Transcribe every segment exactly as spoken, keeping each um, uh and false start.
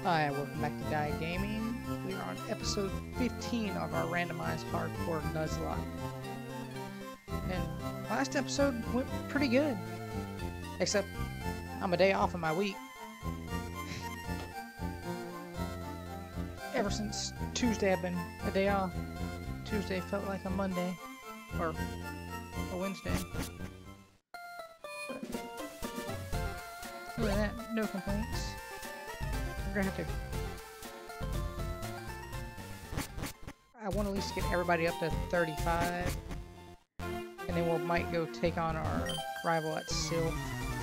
Hi, welcome back to Die Gaming. We are on episode fifteen of our randomized hardcore Nuzlocke. And last episode went pretty good. Except I'm a day off in my week. Ever since Tuesday I've been a day off. Tuesday felt like a Monday. Or a Wednesday. Other than that, no complaints. We're gonna have to... I want to at least get everybody up to thirty-five. And then we might go take on our rival at Sylph.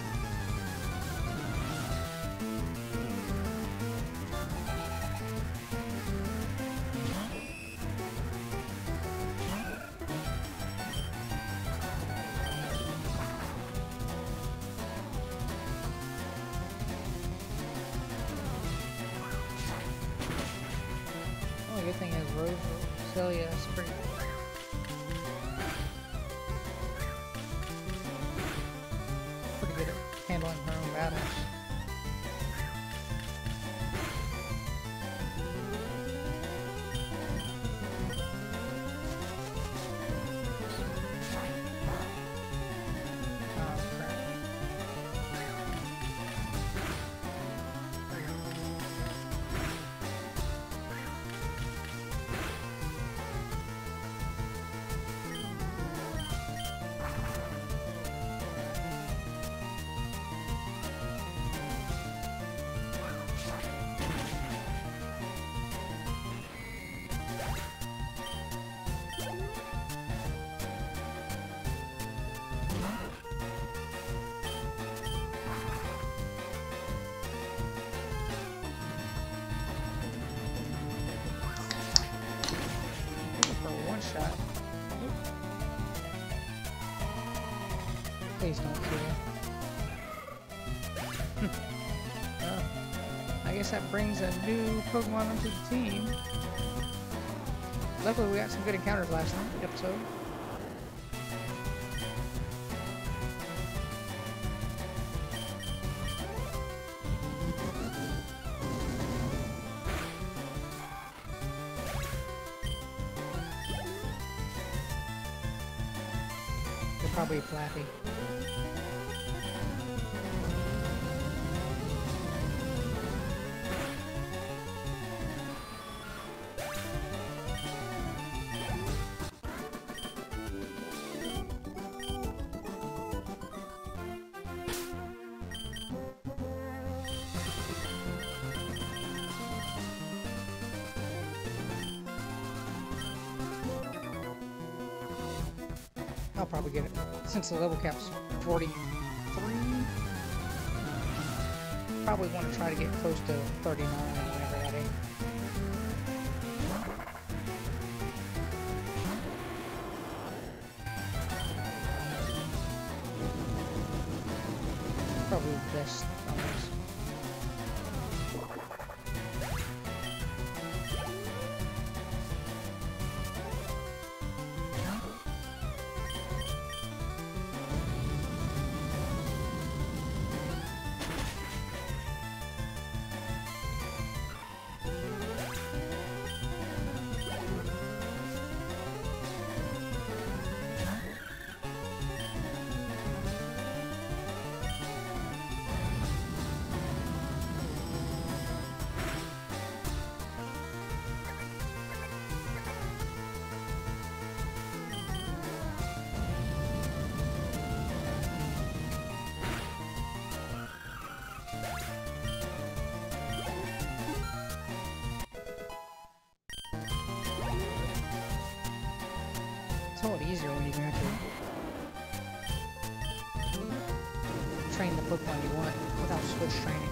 The good thing is Rose Celia is pretty pretty good at handling her own battles. Oh crap. Shot. Please don't kill. Well, I guess that brings a new Pokemon onto the team. Luckily, we got some good encounters last night, episode. Probably Flappy. I'll probably get it. Since the level cap's forty-three, probably want to try to get close to thirty-nine whenever that is. Probably the best numbers. It's a lot easier when you can actually train the Pokemon you want without switch training.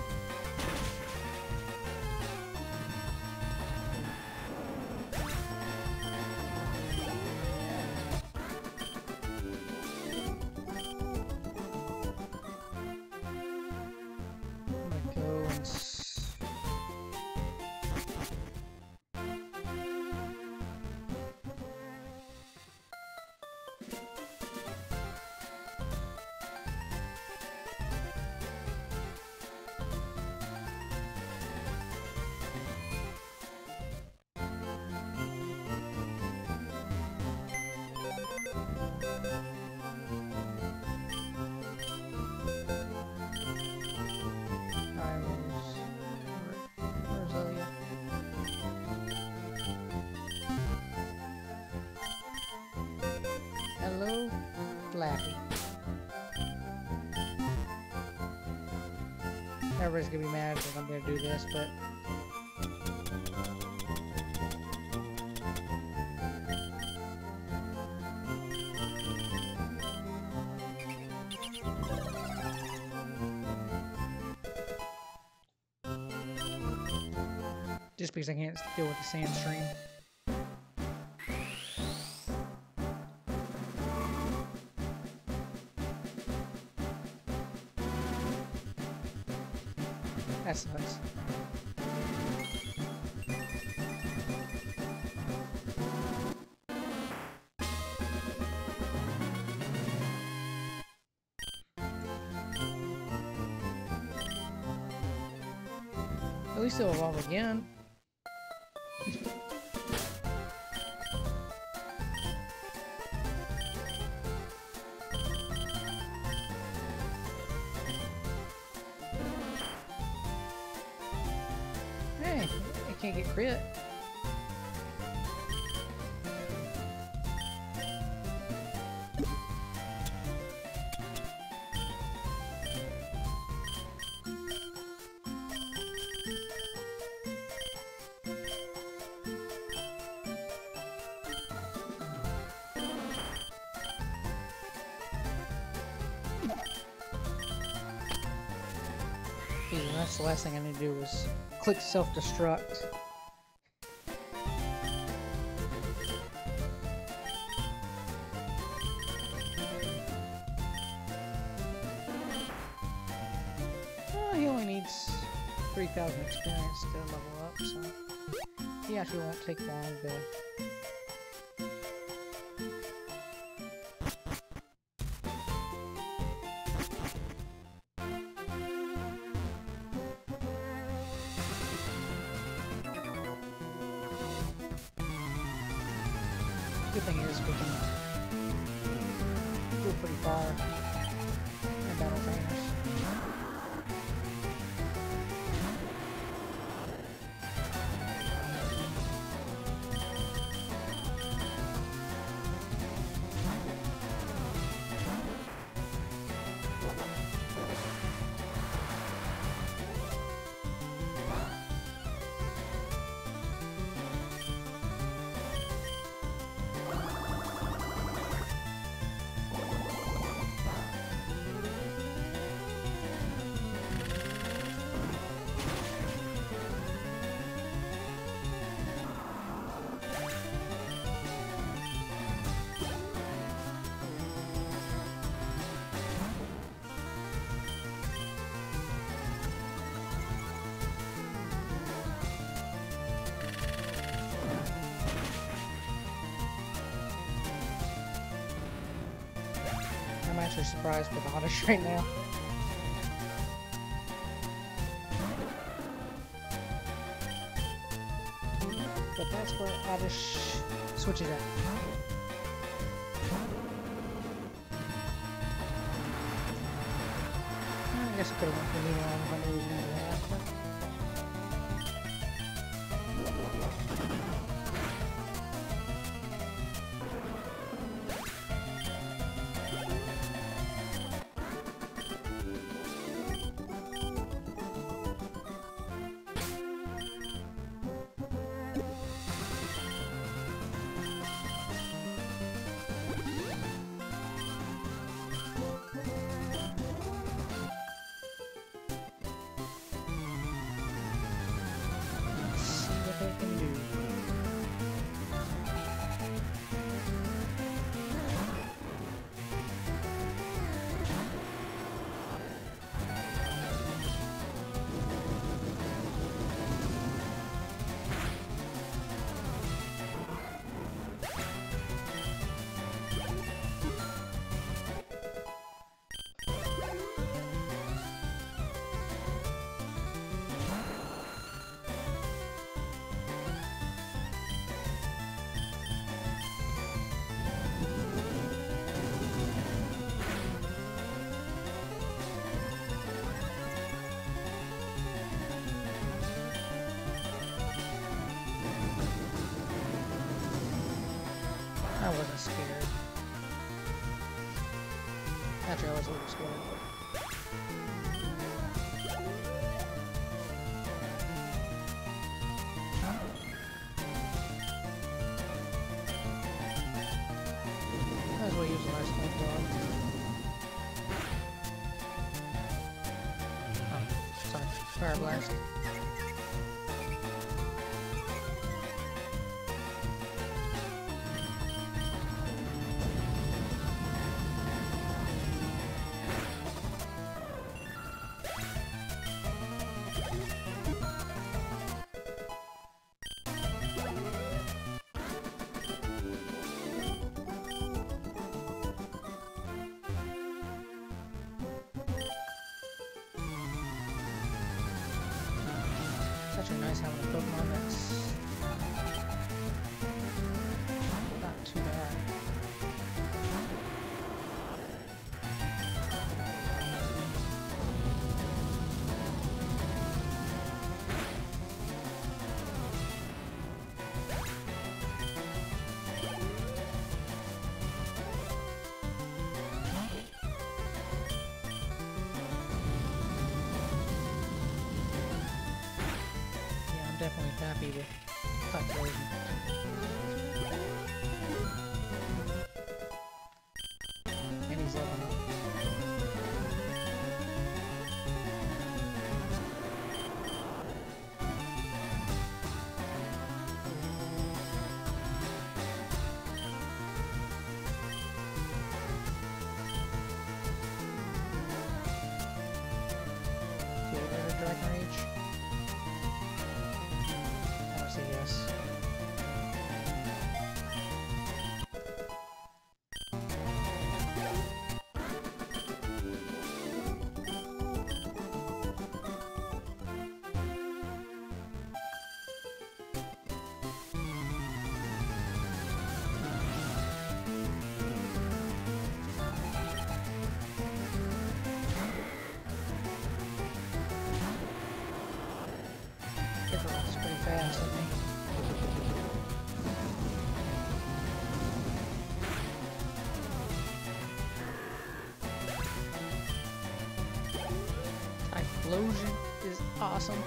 I'm gonna go and s everybody's gonna be mad that I'm gonna do this, but just because I can't deal with the sand stream. That sucks. At least they'll evolve again. Hey, it can't get crit. Easy, that's the last thing I need to do is click self-destruct. Oh, he only needs three thousand experience to level up, so he actually won't take long to... Good thing is we can go pretty far in battle trainers. I'm actually surprised with Oddish right now. But that's where Oddish switches out. I guess I could have went for Neon if I knew he was going to do that, but... I wasn't scared. Actually, I was a little scared. Fire Blast. It's actually nice having a Pokemon that's not too bad. Definitely happy with Type Poison. And he's leveling up. Okay, another Dragon Rage. Yes. It's pretty fast, I think. Typhlosion is awesome.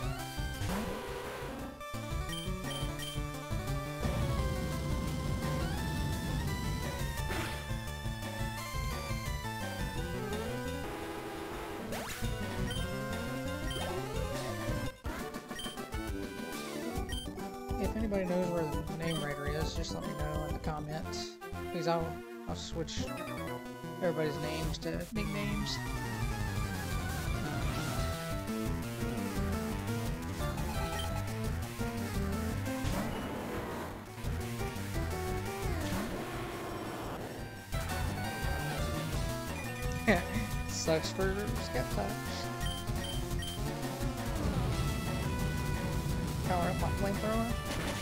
If anybody knows where the name writer is, just let me know in the comments. Because I'll, I'll switch everybody's names to nicknames. Sucks for Skeptox. Power up my flamethrower.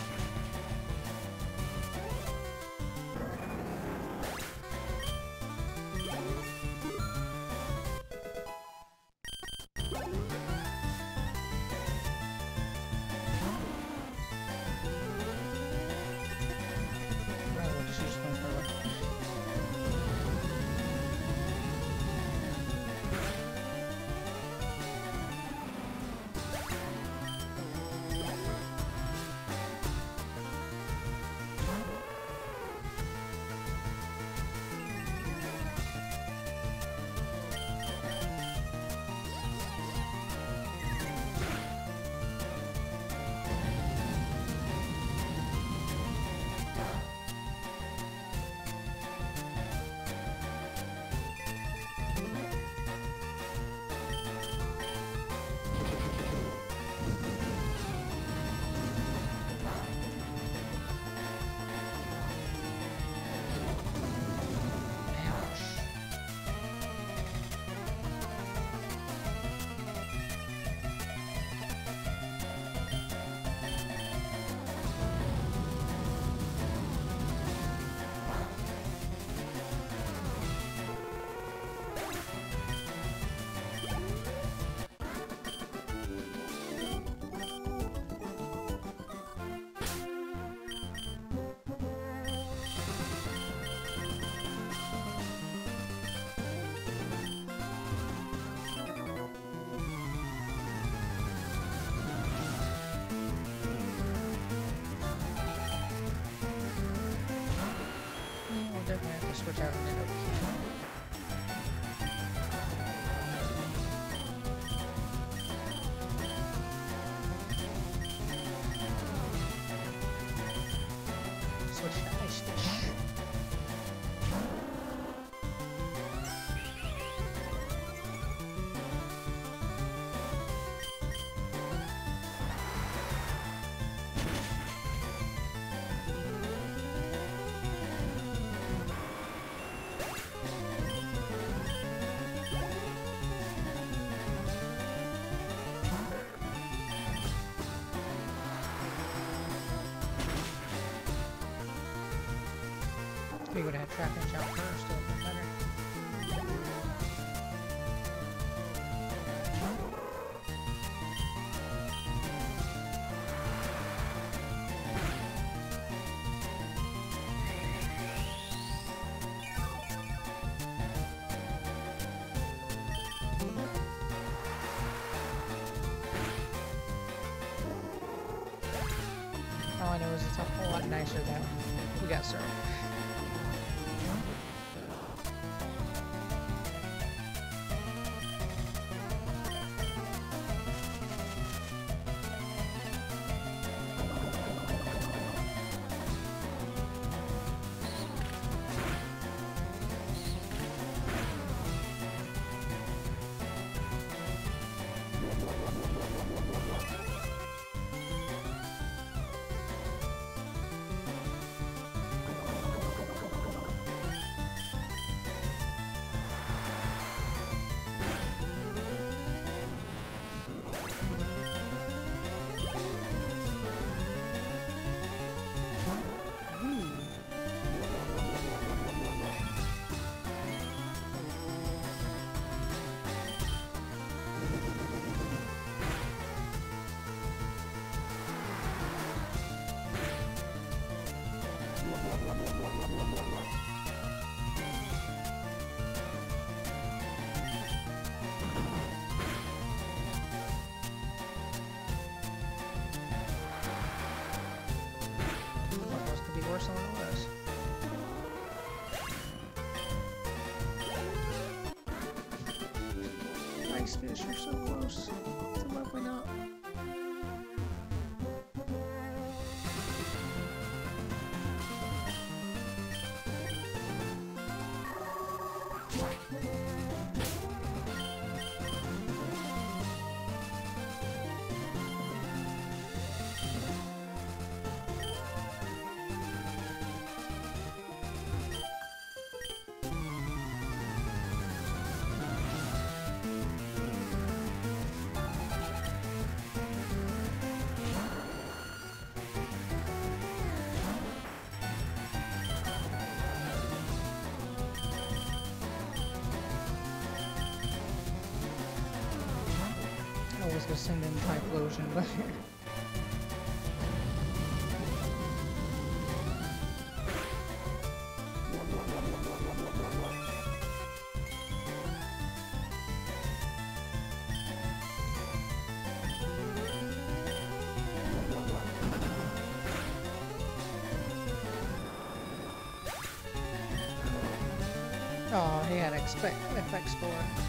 Might as well just use flamethrower. Definitely have to switch out and end up We would have had trap and jump first, so it better. All I know is it's a whole lot nicer than we got served. Worse than it was. Nice fish, you're so close. It's a lovely knot. I was gonna send in Typhlosion, but oh, he had expect F X for it.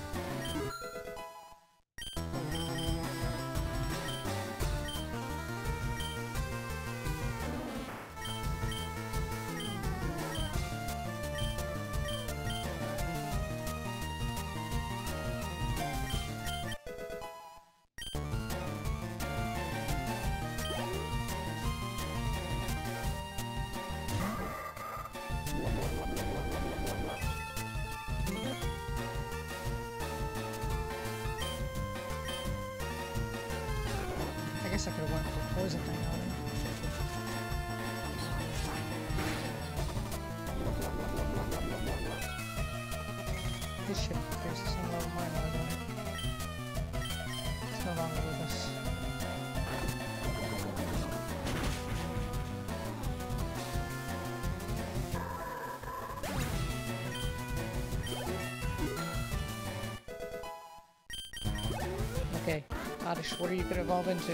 I guess I could have went for poison thing on him. This ship appears the same level mine was on it. It's no longer with us. Okay, Oddish, what are you gonna evolve into?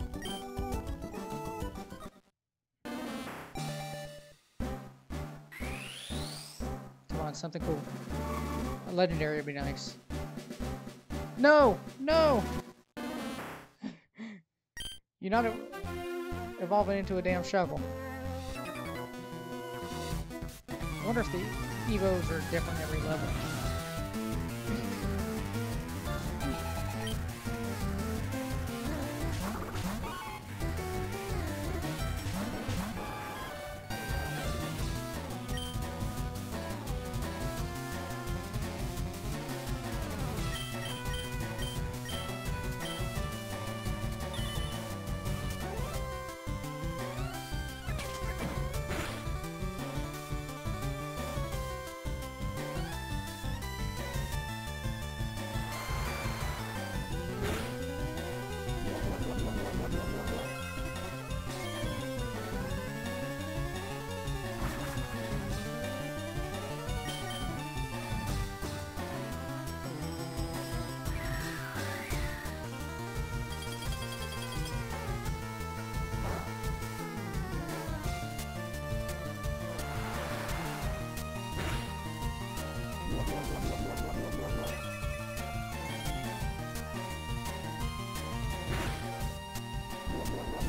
Come on, something cool. A legendary would be nice. No! No! You're not evolving into a damn shovel. I wonder if the Evos are different every level.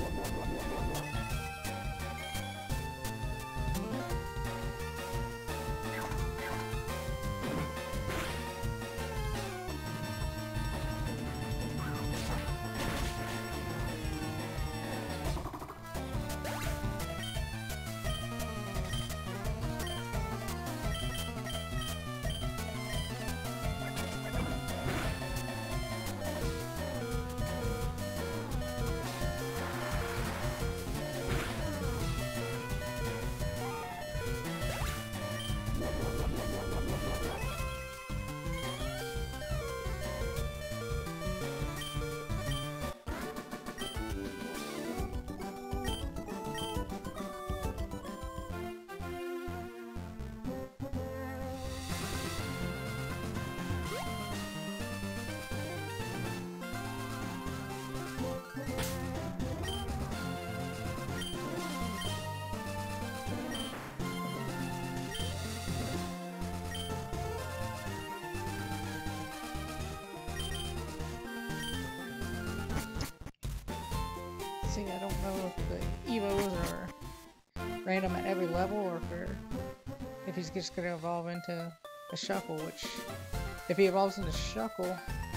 See, I don't know if the Evos are random at every level or if they're, if he's just going to evolve into a Shuckle, which, if he evolves into Shuckle,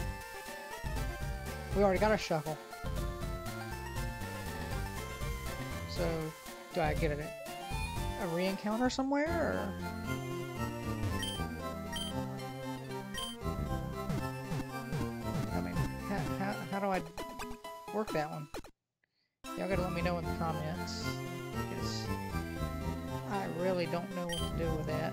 we already got a Shuckle. So, do I get a, a re-encounter somewhere, or? I mean, how, how, how do I work that one? Y'all gotta let me know in the comments, because I really don't know what to do with that.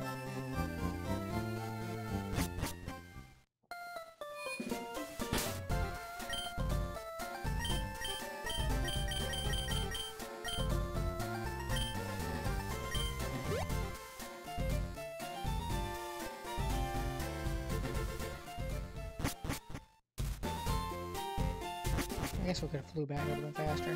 I guess we could have flew back a little bit faster.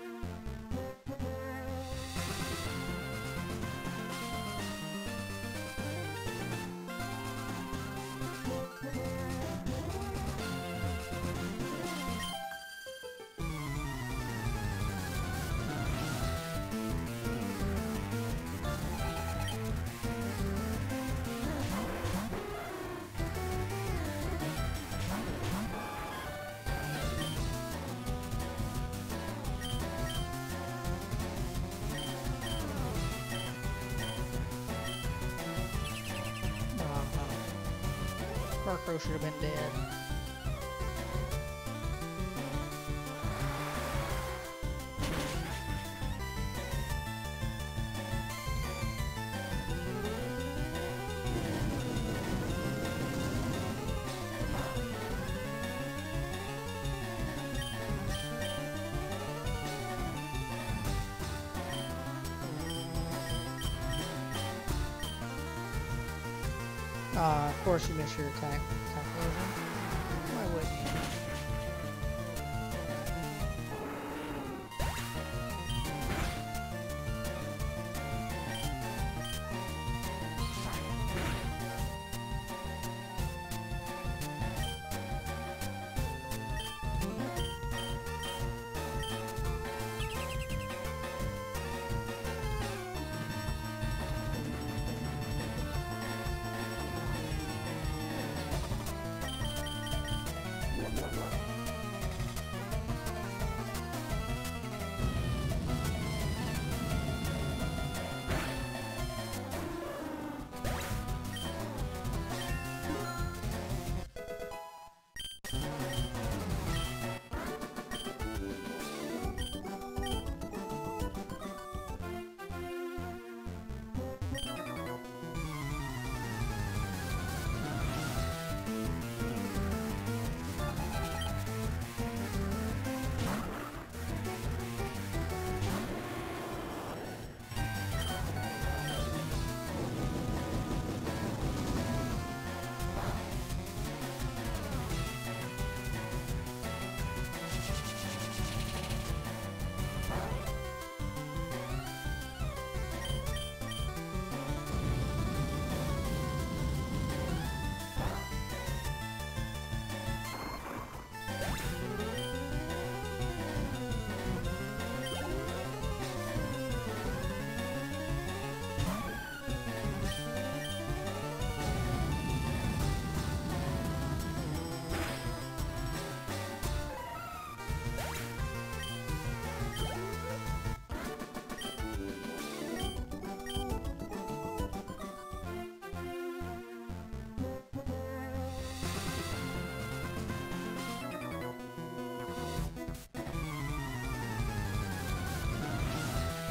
Murkrow should have been dead. Ah, uh, of course you missed your attack. attack version. Why wouldn't you?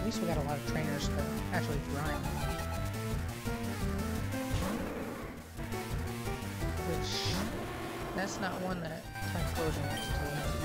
least we got a lot of trainers to actually grind. Which, that's not one that Typhlosion wants to.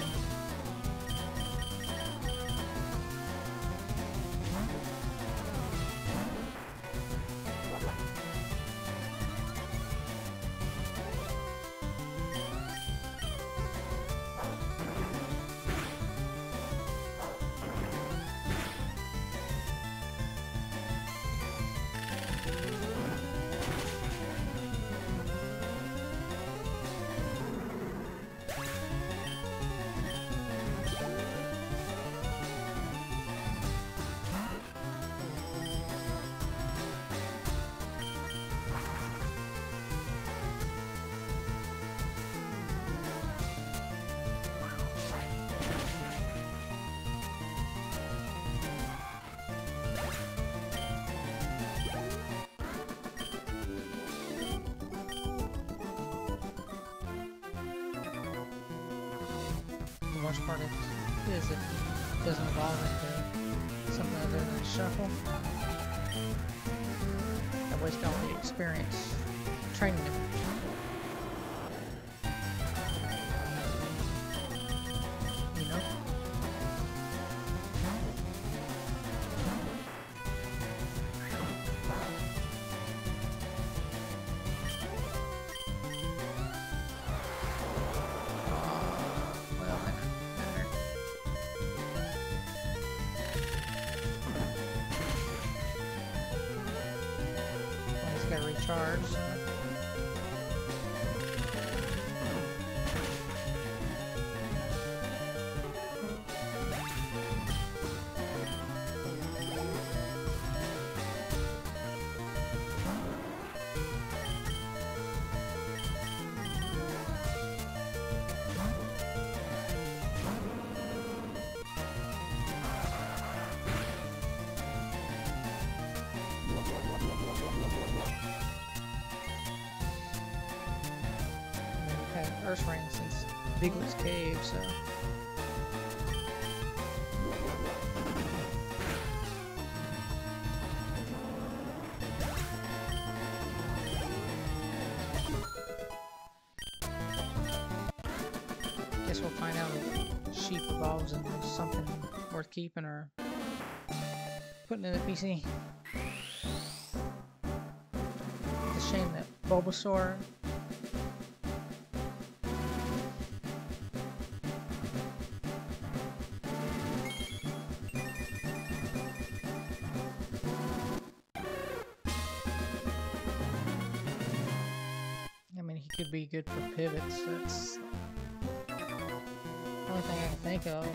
The worst part is, is if it doesn't evolve into something other than Shuffle. I waste all the experience training him. You know? Recharge. Earth Rain since Biglet's Cave, so. Guess we'll find out if Sheep evolves into something worth keeping or putting in the P C. It's a shame that Bulbasaur could be good for pivots. That's the only thing I can think of.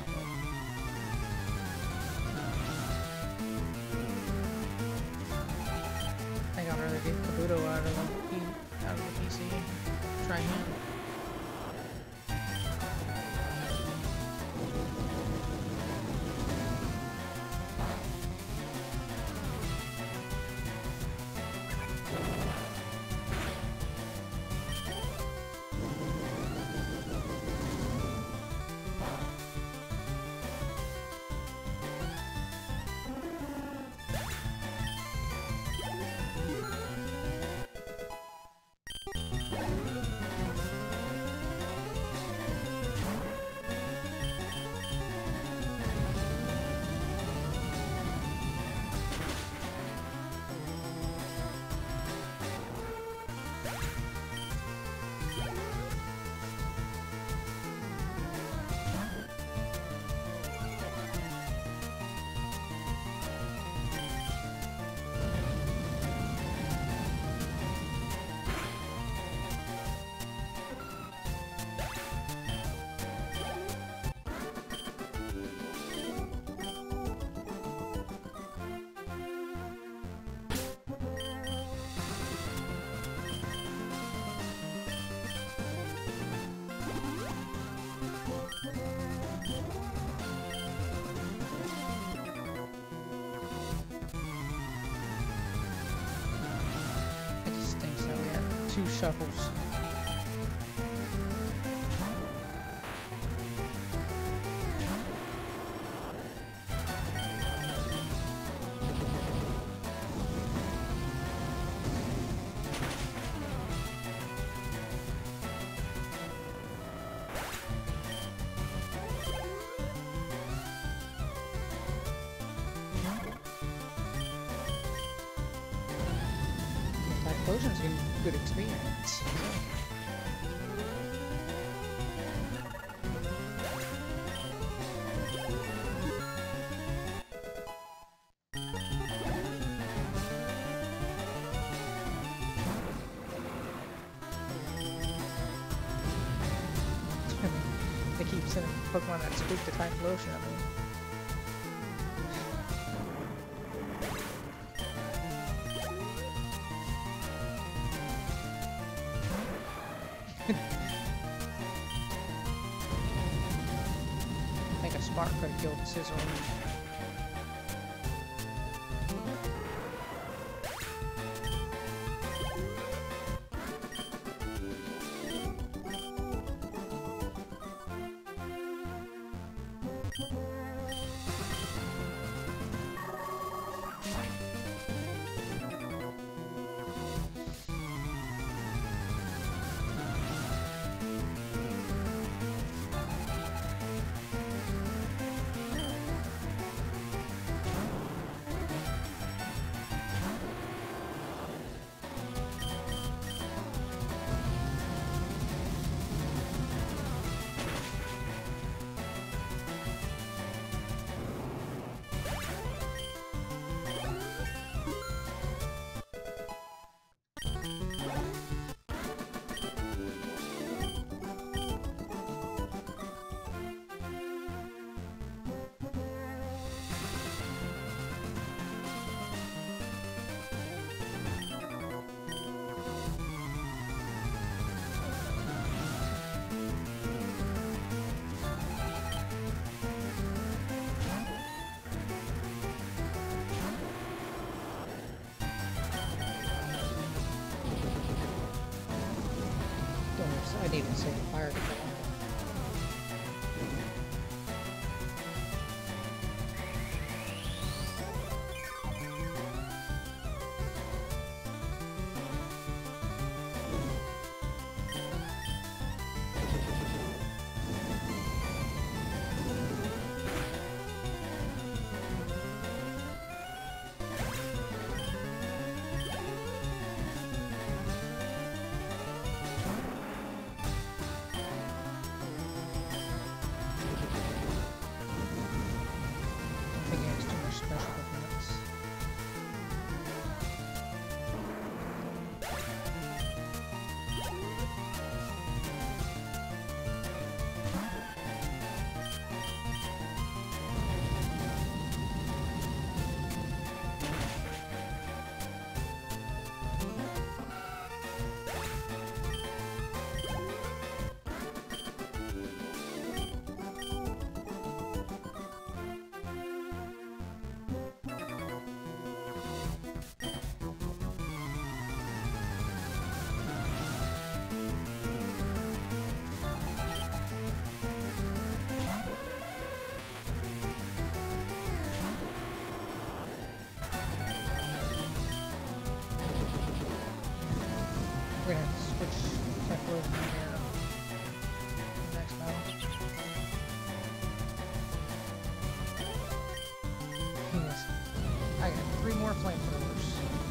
I think I'd rather get Kabuto out of the P out of the P C. Try him. Two shuffles. Typhlosion's a good experience. They keep sending Pokemon that speak to Typhlosion, I mean. I think a Spark could have killed Scizor. I need to save the fire to go on. We're gonna have to switch Typhlosion here. Next battle. Yes. I got three more flamethrowers.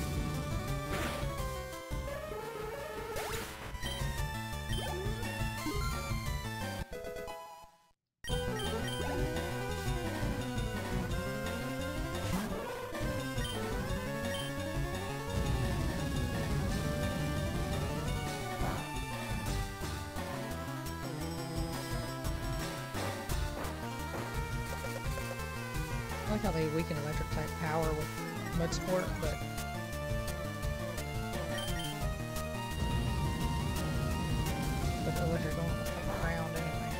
I like how they weaken electric type power with Mud Sport, but but the electric don't affect ground anyway.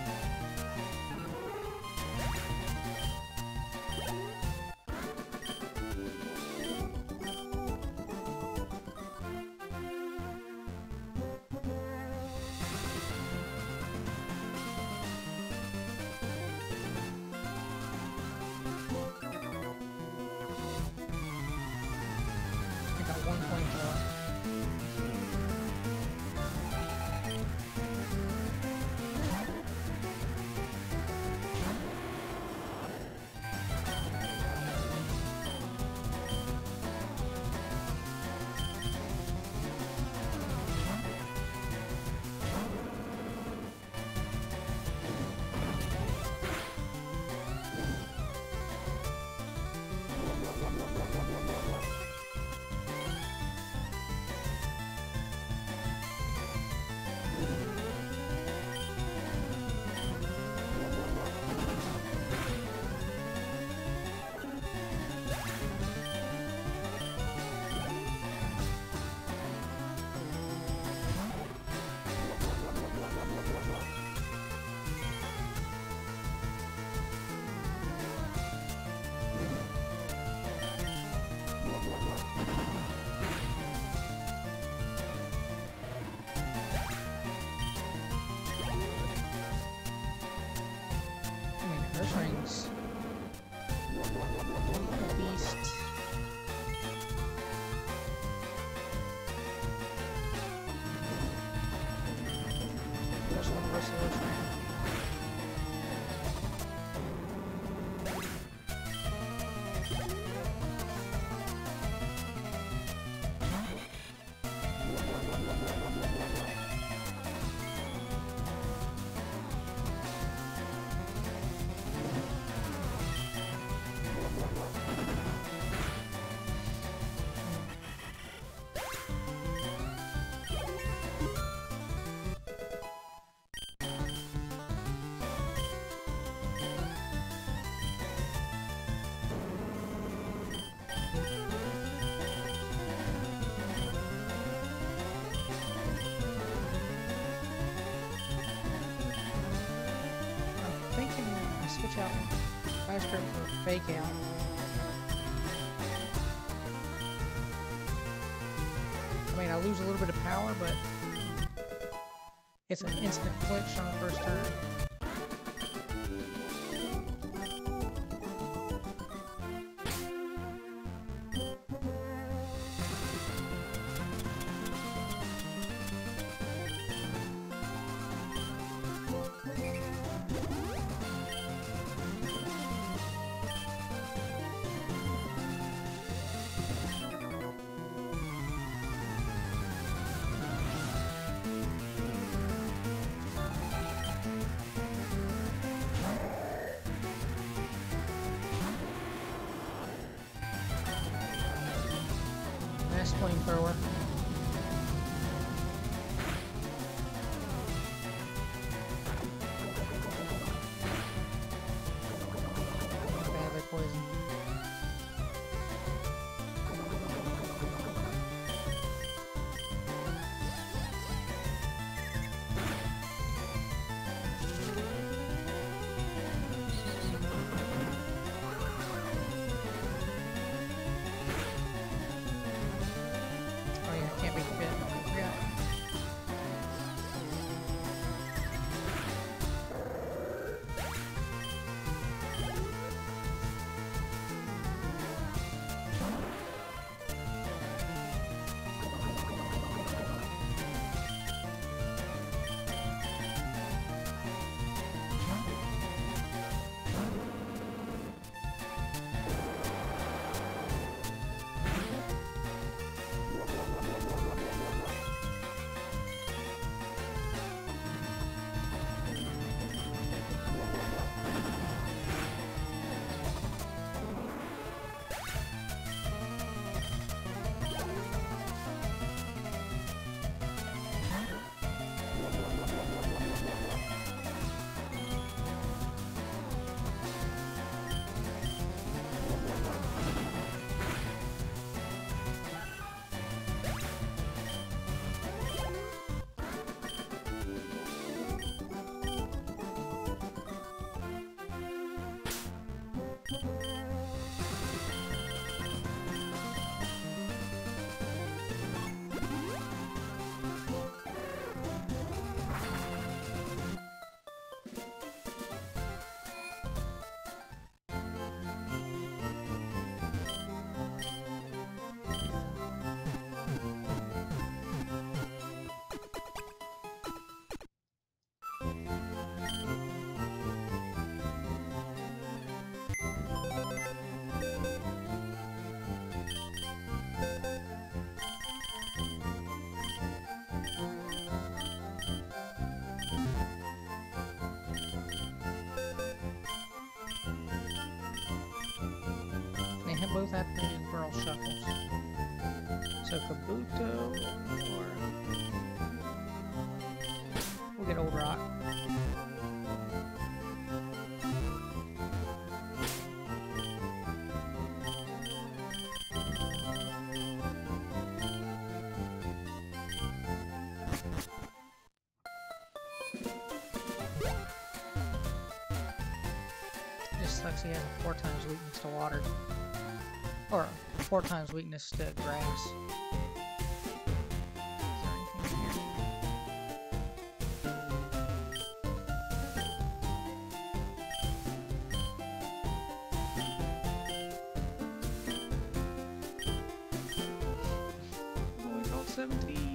One point more. things. A beast. There's one person listening. Switch out Fire Strip for Fake Out. I mean, I lose a little bit of power, but it's an instant flinch on the first turn. Nice flamethrower. Badly poisoned. Both have to be Burl Shuffles. So Kabuto or we'll get Old Rock. Just sucks he has a four times weakness to water. Or four times weakness to grass. Is there anything here? seventeen.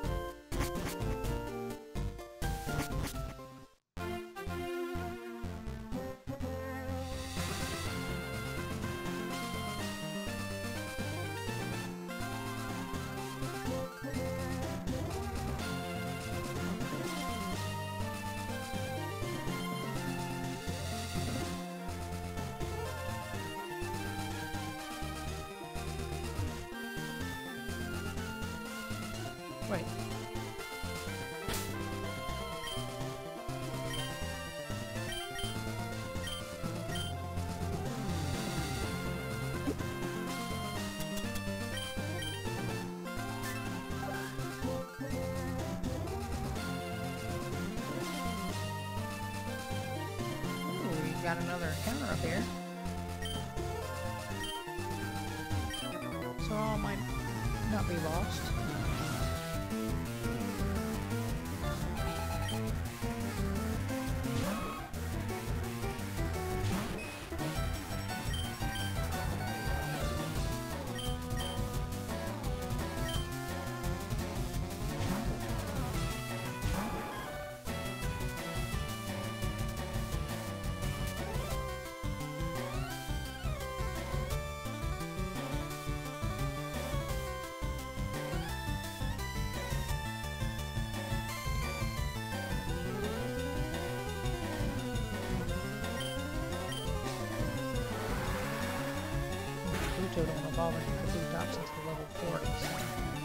Wait. Ooh, we got another counter up here. So all might not be lost. Pluto don't evolve into the blue tops until level forties.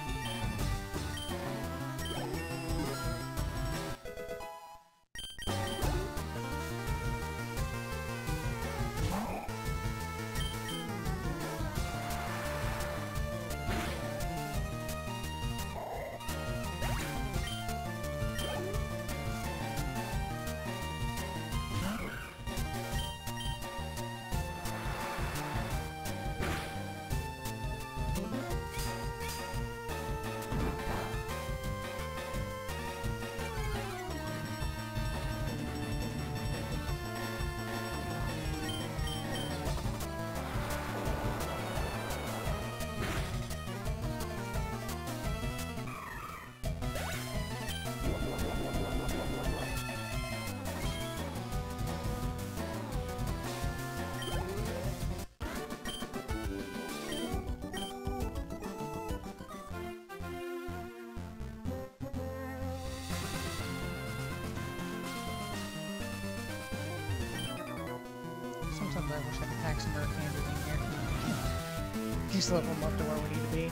Sometimes I wish I could pack some Earth in here. Just level them up to where we need to be.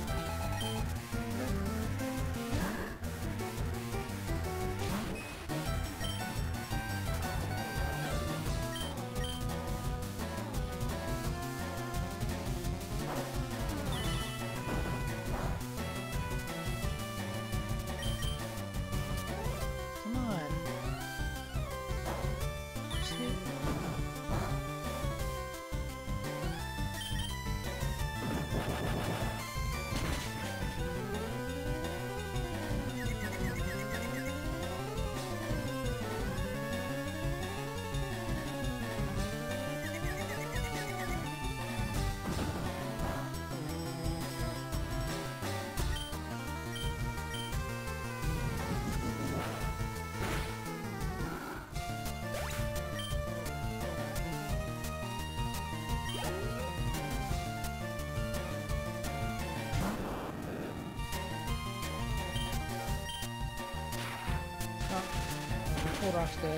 Come on. Shit. Rock's dead.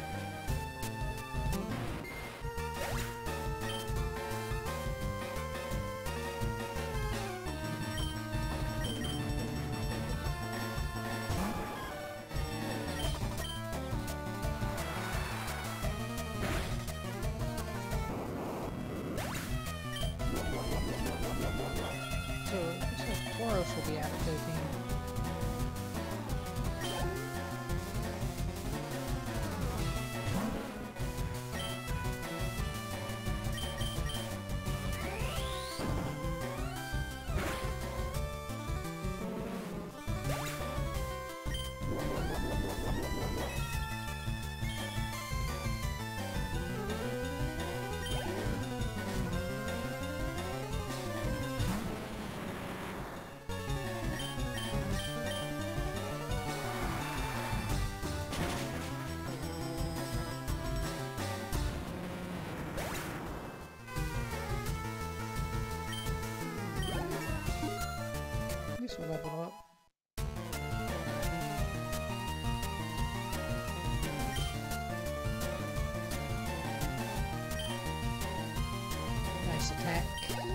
So, it says Tauros will be added to the team. least we leveled up. Nice attack.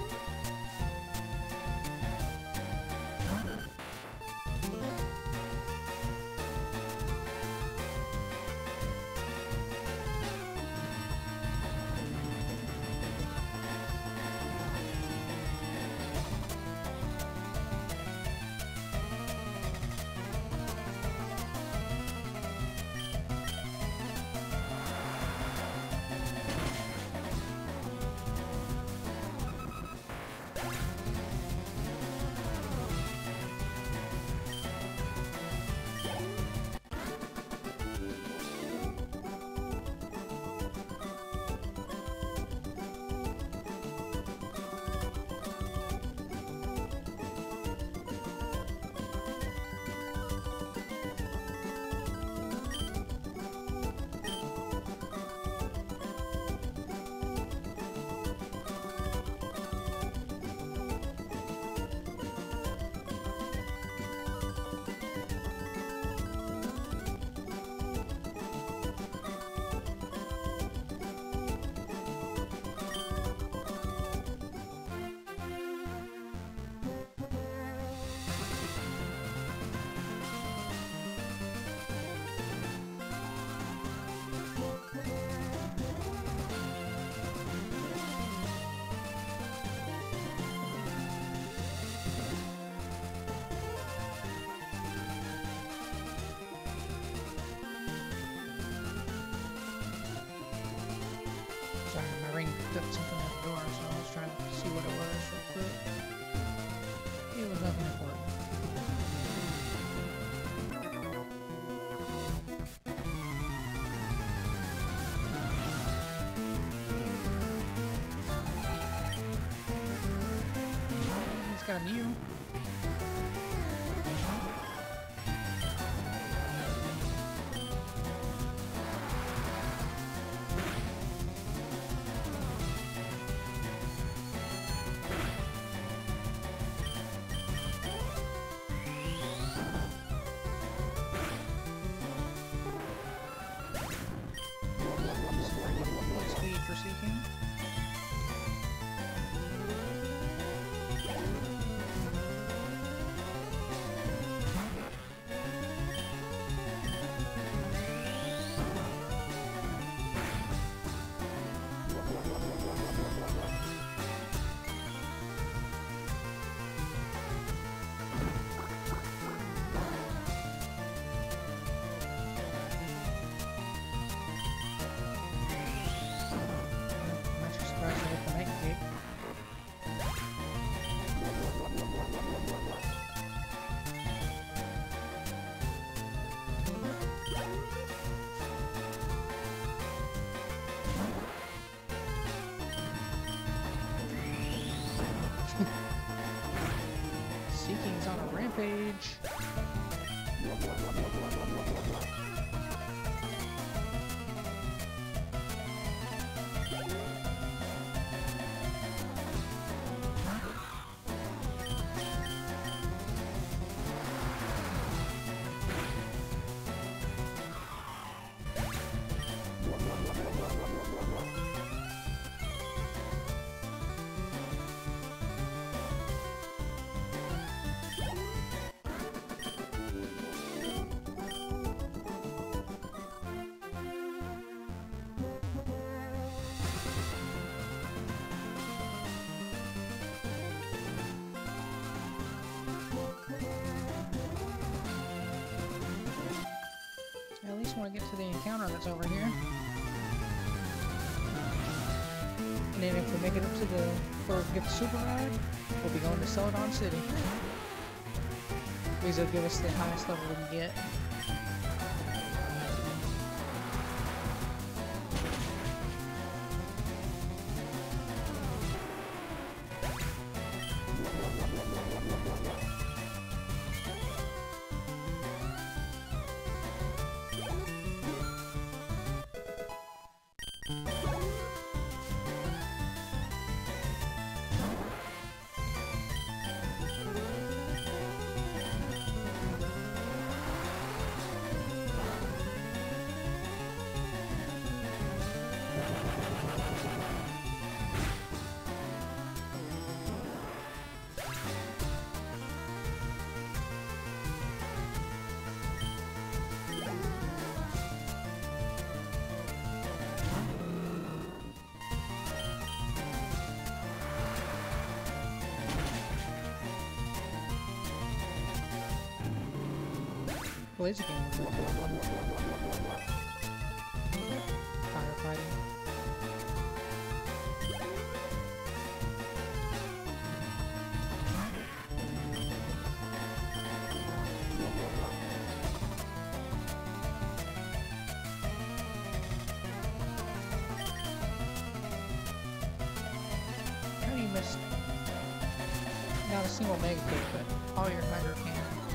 Sorry, my ring picked up something at the door, so I was trying to see what it was real quick. It was nothing important. He's got a Mew. Speed for seeking. I'm actually surprised I hit the Mega Kick. Seeking's on a rampage. I at least want to get to the encounter that's over here. And then if we make it up to the, or get the super ride, we'll be going to Celadon City. Because it'll give us the highest level we can get. Laser game was really fun. Firefighting. How do you miss not a single mega kick, but all your Hydro can?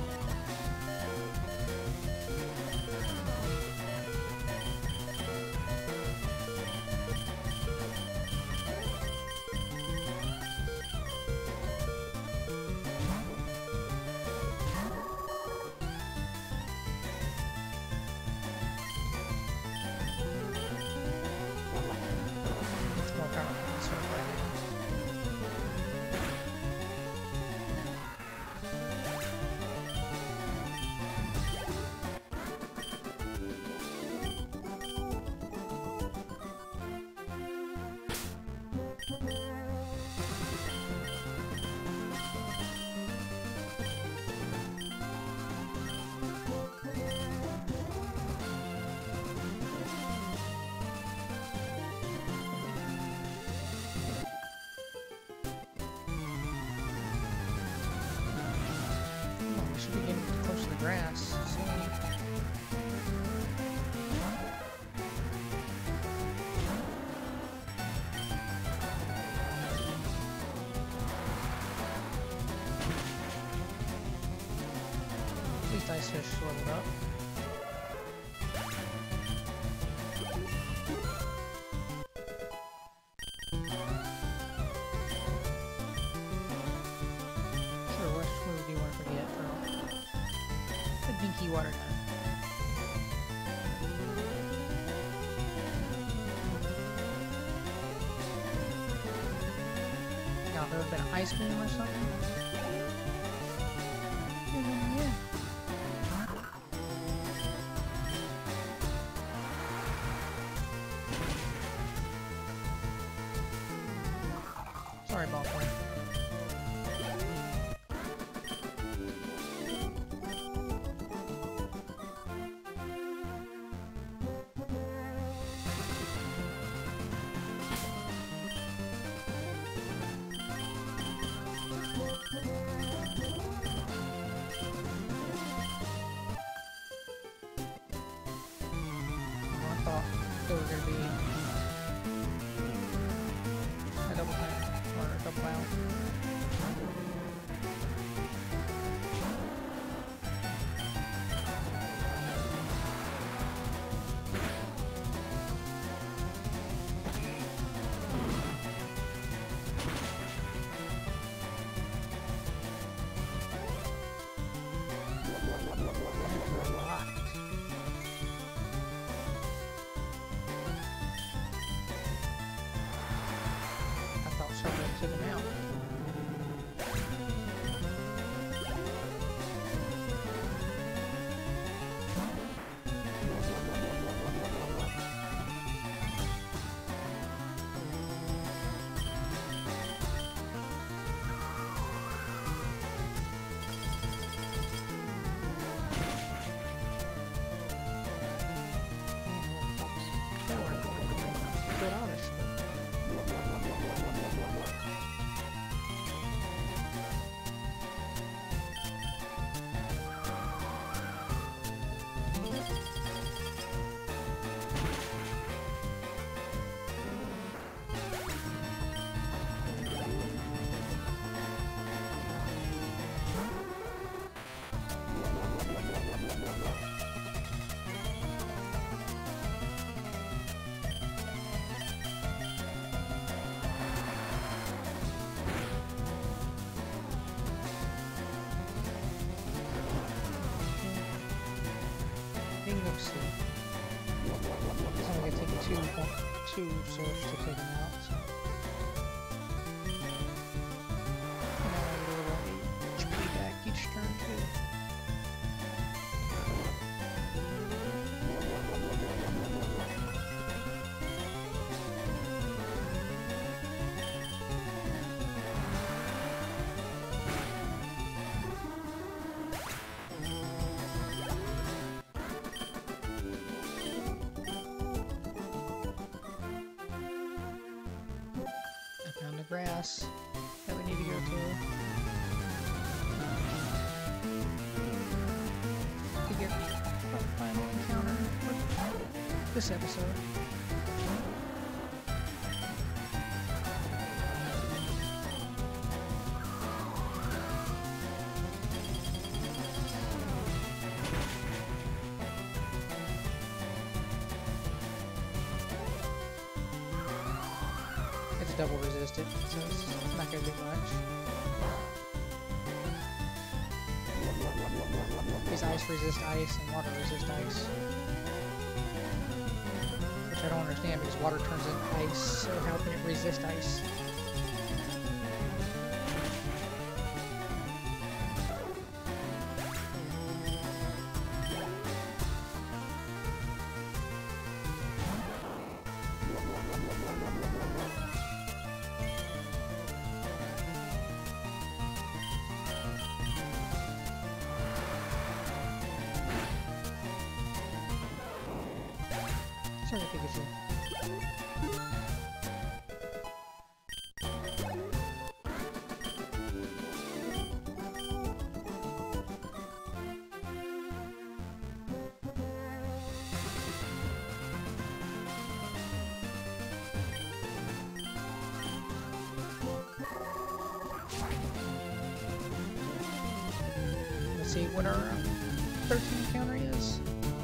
Should be getting close to the grass soon. At least Ice Fish leveled up. Sure, what move do you want to forget, girl? The Dinky Water Gun. Now, if there would have been an ice beam or something. Mm, yeah. Sorry, ballpoint. I thought there was going to be a double time or a double out. Took him out. That worked. Good honest. Let's see. It's only gonna take you two, two swords to take him out, so. And I get a little H P back each turn, too. Found the grass that we need to go to. To get our final encounter for this episode. Double resisted, so it's not gonna do much. These ice resist ice and water resist ice. Which I don't understand because water turns into ice, so how can it resist ice? Sorry, Pikachu. Let's see what our thirteenth encounter is.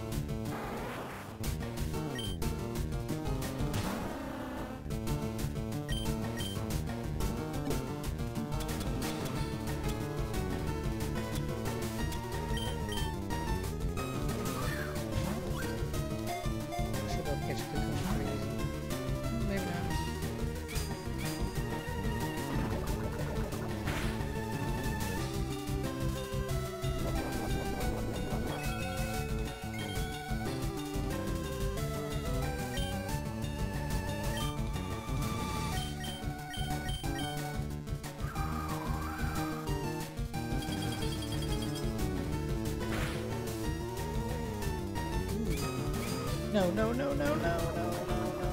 No, no, no, no, no, no, no, no.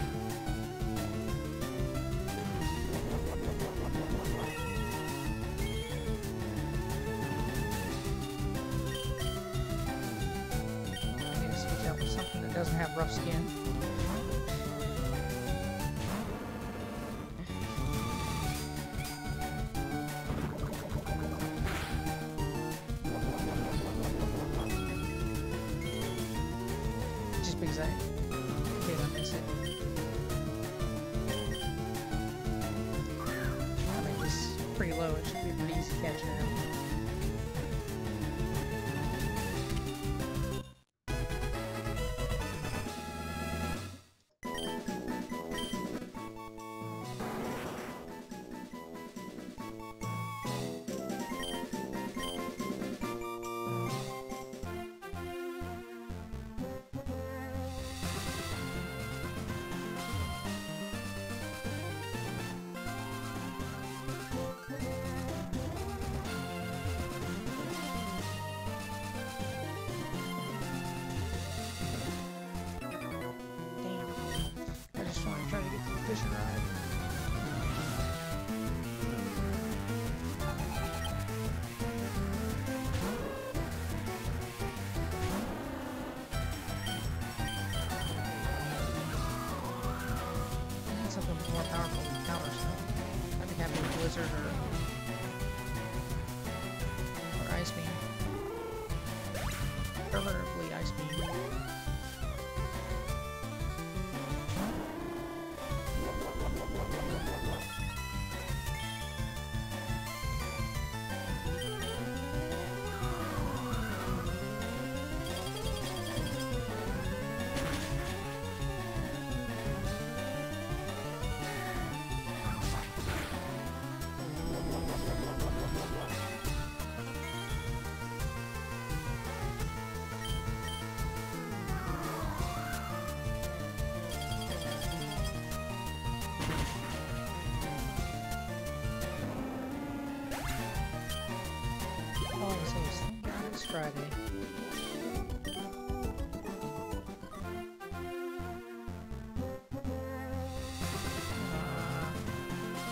I need to switch out with something that doesn't have rough skin. Because I did I miss it. I mean, this is pretty low. It should be pretty easy to catch now. Fishing ride. I need something more powerful than counter stuff. I'd be happy with Blizzard or, or Ice Beam. Preferably Ice Beam. Friday. Uh,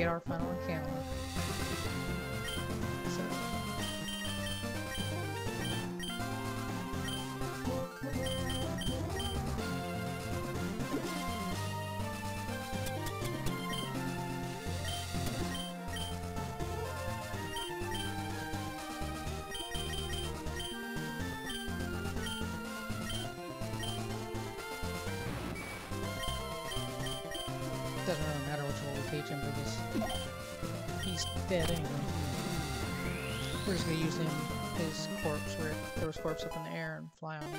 get our final encounter. So. Doesn't really matter which one we teach him because he's dead anyway. We're just gonna use him, his corpse, where there was corpse up in the air and fly on him.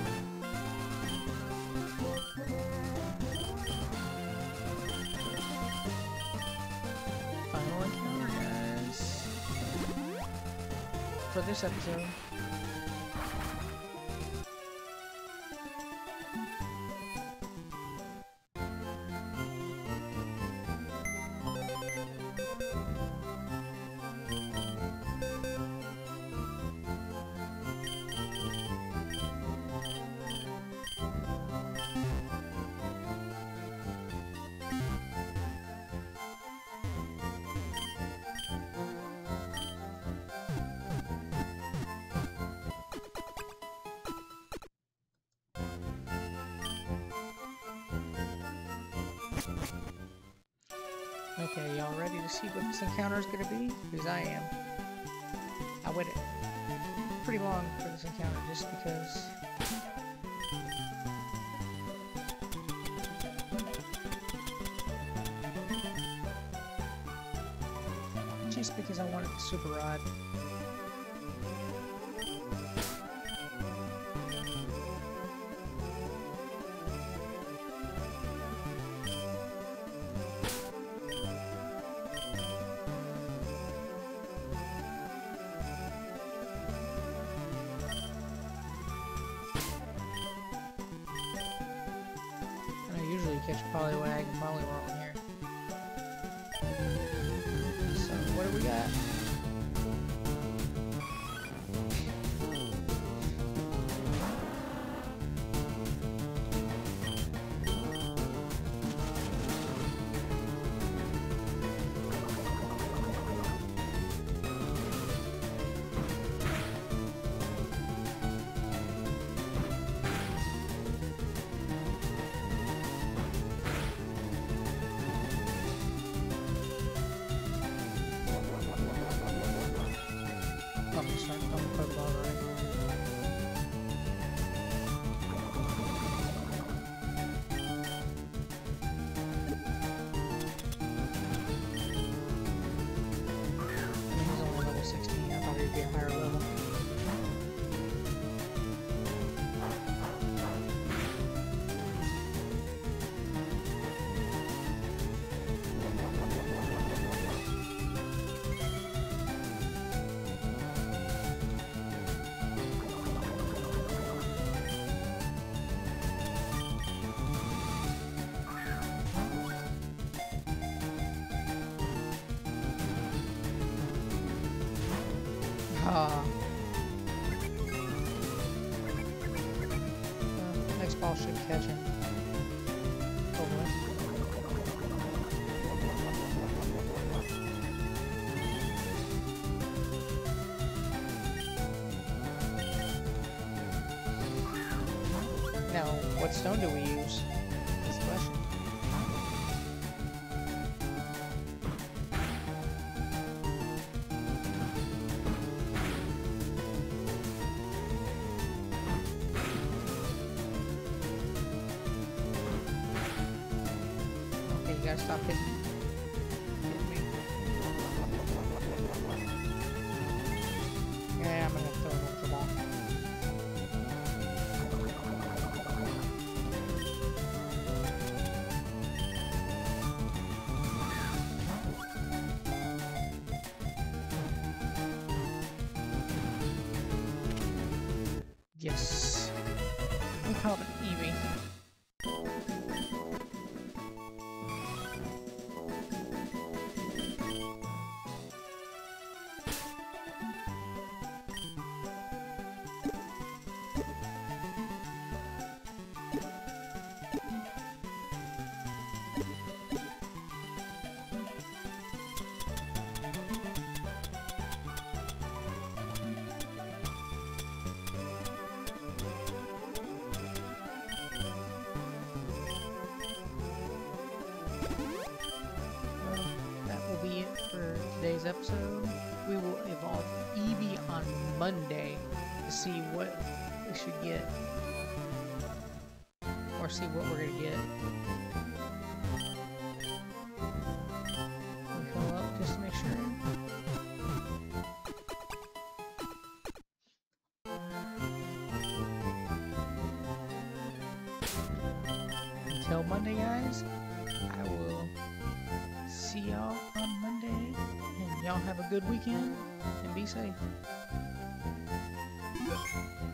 Final encounter, guys, for this episode. Okay, y'all ready to see what this encounter is going to be? Because I am. I waited pretty long for this encounter just because... Just because I wanted the super rod. Catch Poliwag and Poliwhirl here. So, what do we got? Ah. Uh, next ball should catch him. Hopefully. Now, what stone do we use? That's the question. You gotta stop hitting, hitting me. Yeah, I'm gonna throw an ultra ball. Yes. We call it an Eevee. today's episode. We will evolve Eevee on Monday to see what we should get. Or see what we're gonna get. We fill up just to make sure. Until Monday, guys, I will see y'all on Monday. And y'all have a good weekend and be safe.